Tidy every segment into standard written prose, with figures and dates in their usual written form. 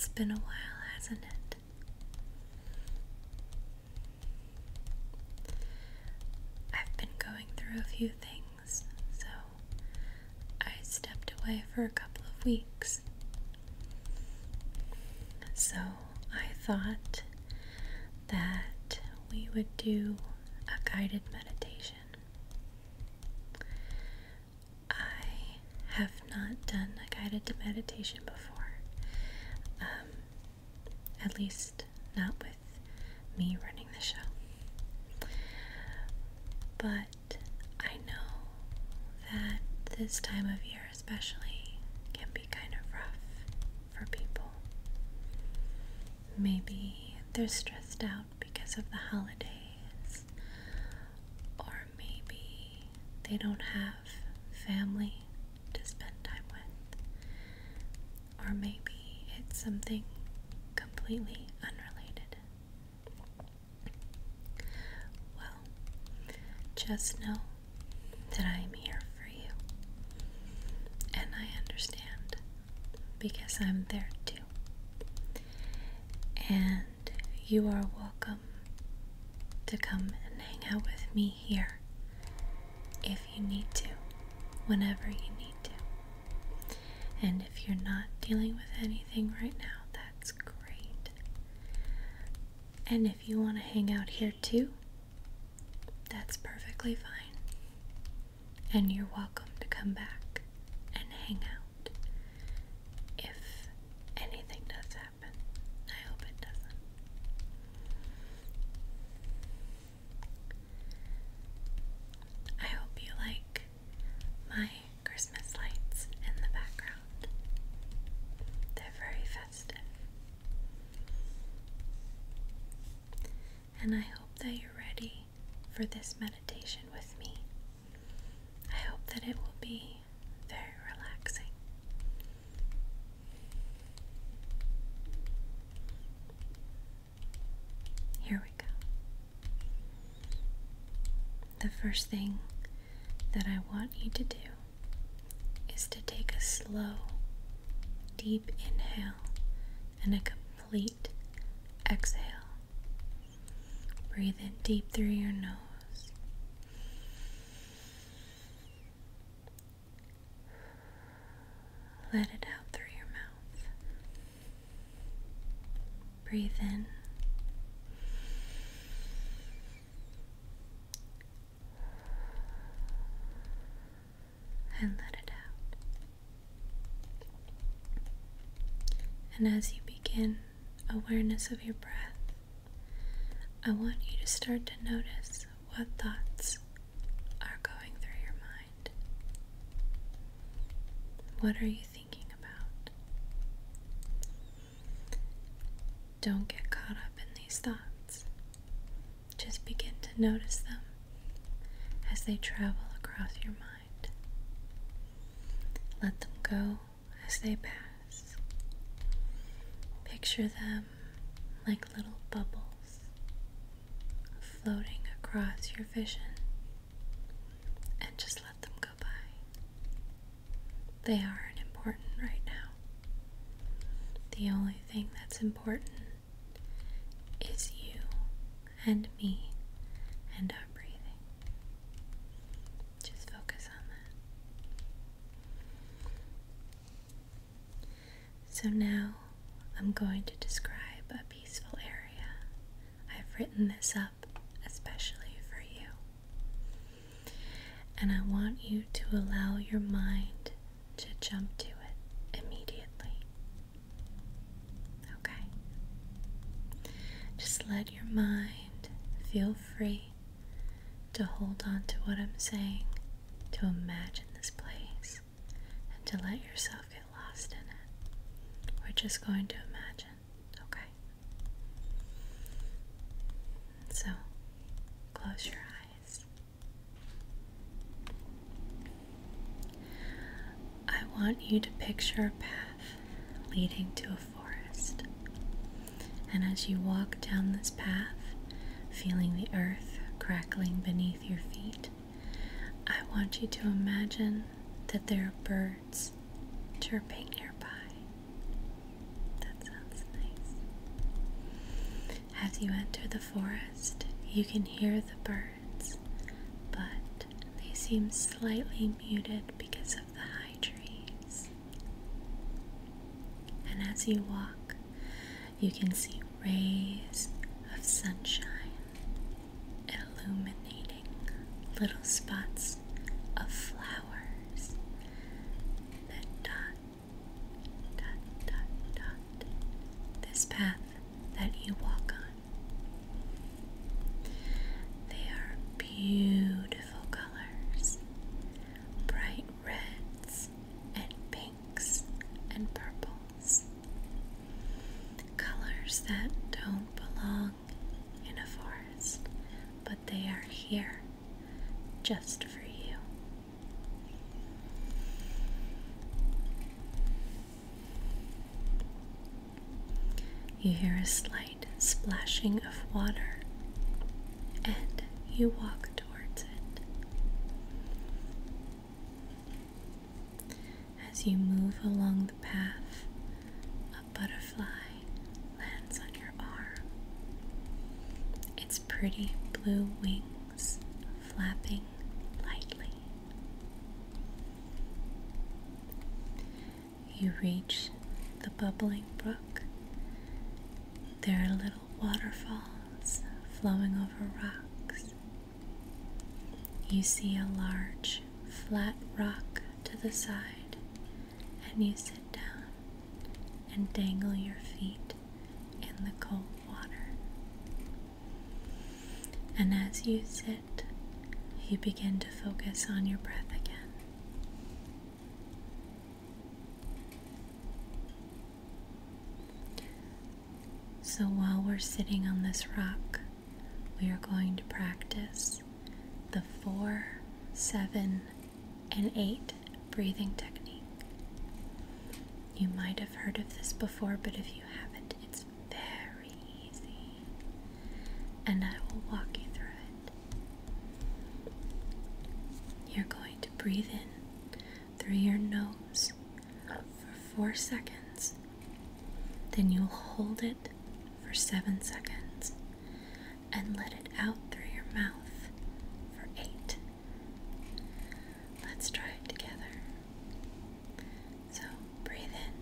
It's been a while, hasn't it? I've been going through a few things, so I stepped away for a couple of weeks. So I thought that we would do a guided meditation. I have not done a guided meditation before. At least not with me running the show. But I know that this time of year especially can be kind of rough for people. Maybe they're stressed out because of the holidays, or maybe they don't have family to spend time with, or maybe it's something completely unrelated. Well, just know that I am here for you, and I understand because I'm there too. And you are welcome to come and hang out with me here if you need to, whenever you need to. And if you're not dealing with anything right now, that's great. And if you want to hang out here too, that's perfectly fine. And you're welcome to come back and hang out if anything does happen. I hope it doesn't. I hope you like my Christmas lights in the background. They're very festive. And I hope that you're ready for this meditation with me. I hope that it will be very relaxing. Here we go. The first thing that I want you to do is to take a slow, deep inhale and a complete exhale. Breathe in deep through your nose. Let it out through your mouth. Breathe in. And let it out. And as you begin awareness of your breath, I want you to start to notice what thoughts are going through your mind. What are you thinking about? Don't get caught up in these thoughts. Just begin to notice them as they travel across your mind. Let them go as they pass. Picture them like little bubbles floating across your vision, and just let them go by. They aren't important right now. The only thing that's important is you and me and our breathing. Just focus on that. So now I'm going to describe a peaceful area. I've written this up especially for you. And I want you to allow your mind to jump to it immediately. Okay? Just let your mind feel free to hold on to what I'm saying, to imagine this place, and to let yourself get lost in it. We're just going to imagine, okay? So, close your eyes. I want you to picture a path leading to a forest. And as you walk down this path, feeling the earth crackling beneath your feet, I want you to imagine that there are birds chirping nearby. That sounds as you enter the forest, you can hear the birds, but they seem slightly muted because of the high trees. And as you walk, you can see rays of sunshine illuminating little spots of flowers that dot, dot, dot, dot this path that you walk on. They are beautiful colors, bright reds and pinks and purples, colors that don't belong in a forest, but they are here just for you. You hear a slight splashing of water, and you walk towards it. As you move along the path, a butterfly lands on your arm, its pretty blue wings flapping lightly. You reach the bubbling brook. There are little waterfalls flowing over rocks. You see a large, flat rock to the side, and you sit down and dangle your feet in the cold water. And as you sit, you begin to focus on your breath again. So while we're sitting on this rock, we are going to practice the 4, 7, and 8 breathing technique. You might have heard of this before, but if you haven't, it's very easy, and I will walk you through it. You're going to breathe in through your nose for 4 seconds, then you'll hold it for 7 seconds, and let it out through your mouth for 8. Let's try it together. So breathe in.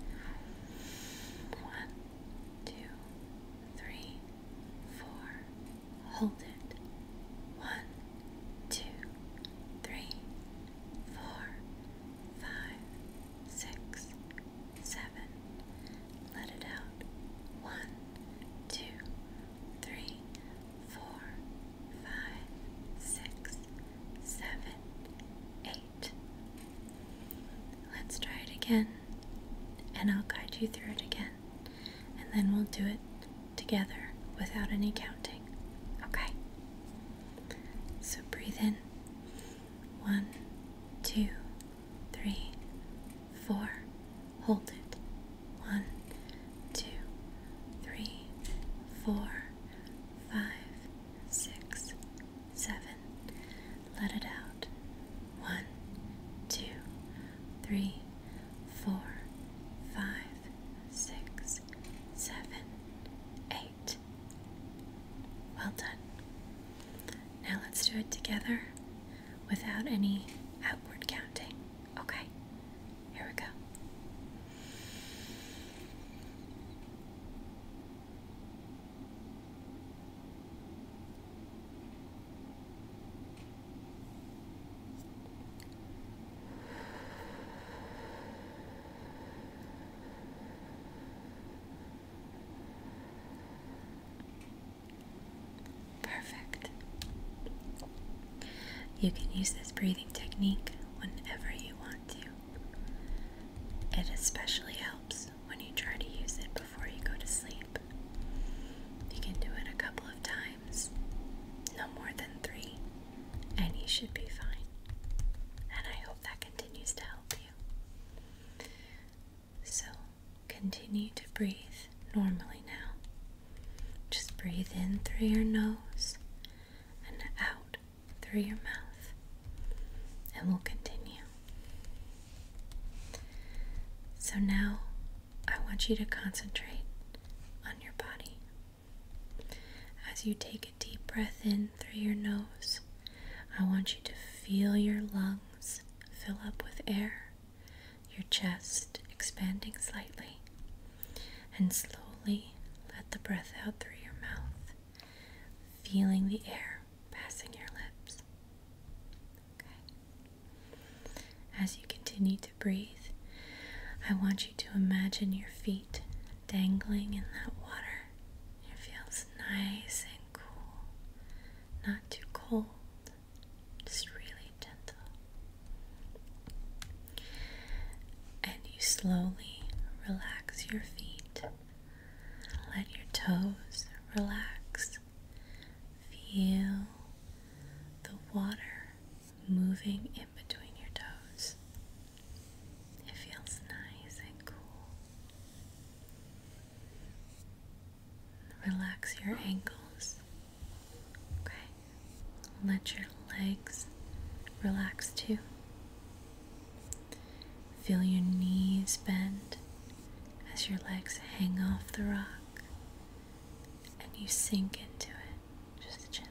1, 2, 3, 4. Hold it. 1, 2, 3, 4, 5, 6, 7. Let it out. 1, 2, 3, 4, 5, 6, 7, 8. Let's try it again, and I'll guide you through it again, and then we'll do it together without any counting. Okay? So breathe in. 1, 2, 3, 4. Hold it. 1, 2, 3, 4, 5, 6, 7. Let it out. 1, 2, 3, 4, 5, 6, 7, 8. Well done. Now let's do it together without any outward counting. Okay, here we go. Perfect. You can use this breathing technique whenever you want to. It especially helps when you try to use it before you go to sleep. You can do it a couple of times, no more than 3, and you should be fine. And I hope that continues to help you. So continue to breathe normally now. Just breathe in through your nose and out through your mouth, and we'll continue. So now I want you to concentrate on your body. As you take a deep breath in through your nose, I want you to feel your lungs fill up with air, your chest expanding slightly, and slowly let the breath out through your mouth, feeling the air passing your lips. Okay. As you continue to breathe, I want you to imagine your feet dangling in that water. It feels nice and cool, not too cold, just really gentle. And you slowly relax your feet. Let your toes relax. Feel the water moving in between your toes. It feels nice and cool. Relax your ankles. Okay. Let your legs relax too. Feel your knees bend as your legs hang off the rock and you sink into it just gently.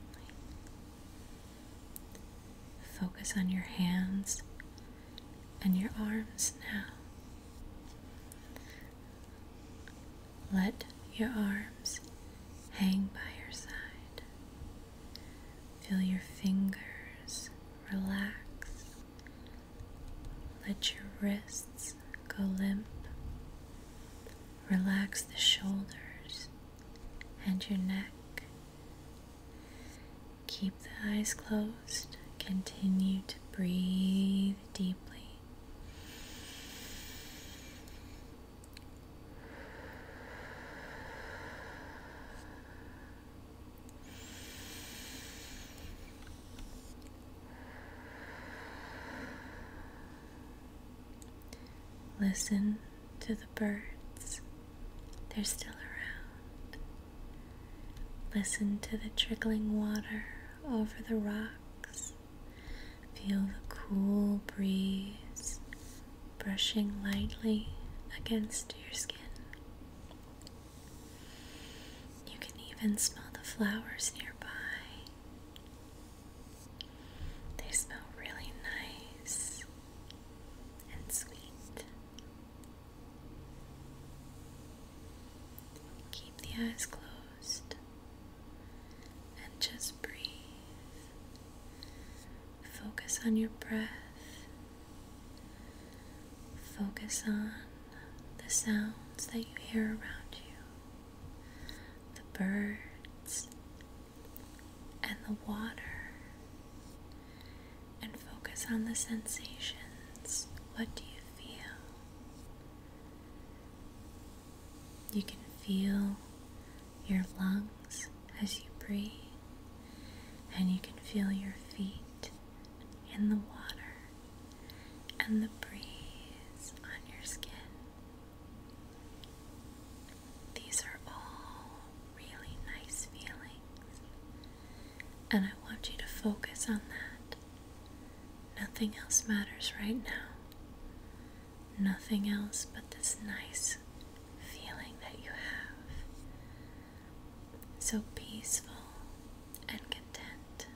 Focus on your hands and your arms now. Let your arms hang by your side. Feel your fingers relax. Let your wrists go limp. Relax the shoulders and your neck. Keep the eyes closed. Continue to breathe deeply. Listen to the birds. They're still around. Listen to the trickling water over the rocks. Feel the cool breeze brushing lightly against your skin. You can even smell the flowers nearby. They smell really nice and sweet. Keep the eyes closed and just breathe. Focus on your breath. Focus on the sounds that you hear around you. The birds and the water. And focus on the sensations. What do you feel? You can feel your lungs as you breathe, and you can feel your feet in the water and the breeze on your skin. These are all really nice feelings, and I want you to focus on that. Nothing else matters right now. Nothing else but this nice feeling that you have. So peaceful and content.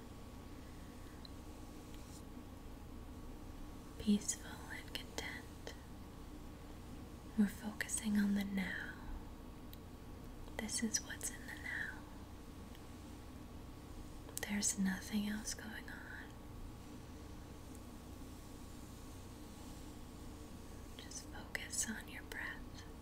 Peaceful and content. We're focusing on the now. This is what's in the now. There's nothing else going on. Just focus on your breath.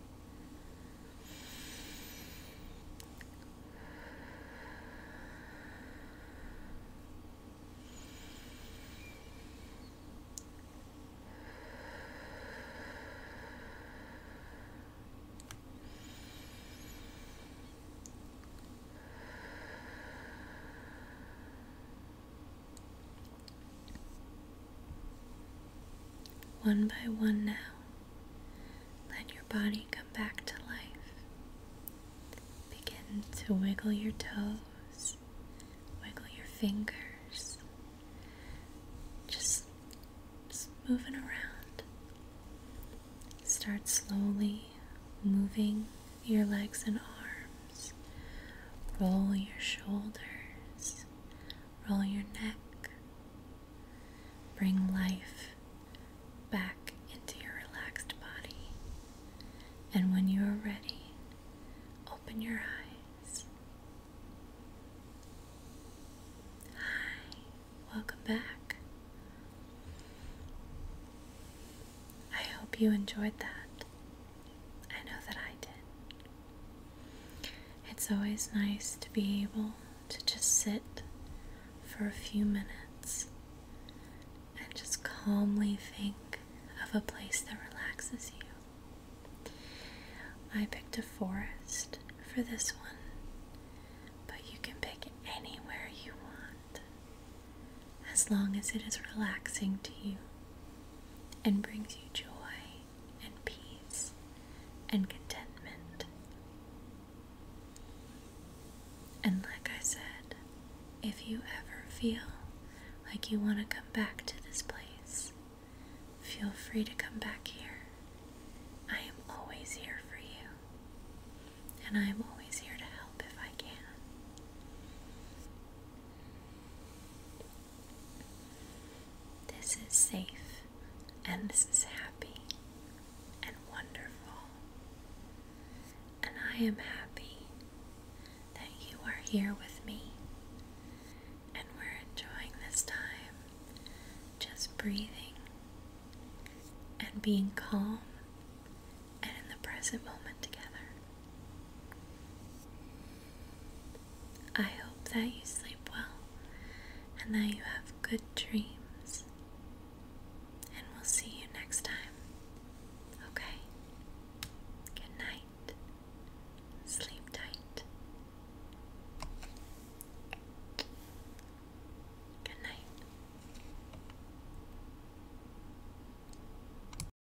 One by one now, let your body come back to life. Begin to wiggle your toes, wiggle your fingers, just moving around. Start slowly moving your legs and arms, Roll your shoulders, roll your neck. Bring life back into your relaxed body. And when you are ready, open your eyes. Hi, welcome back. I hope you enjoyed that. I know that I did. It's always nice to be able to just sit for a few minutes and just calmly think of a place that relaxes you. I picked a forest for this one, but you can pick anywhere you want, as long as it is relaxing to you and brings you joy and peace and contentment. And like I said, if you ever feel like you want to come back to this place, feel free to come back here. I am always here for you, and I am always here to help if I can. This is safe, and this is happy and wonderful, and I am happy that you are here with me, and we're enjoying this time, just breathing and being calm and in the present moment together. I hope that you sleep well and that you have good dreams.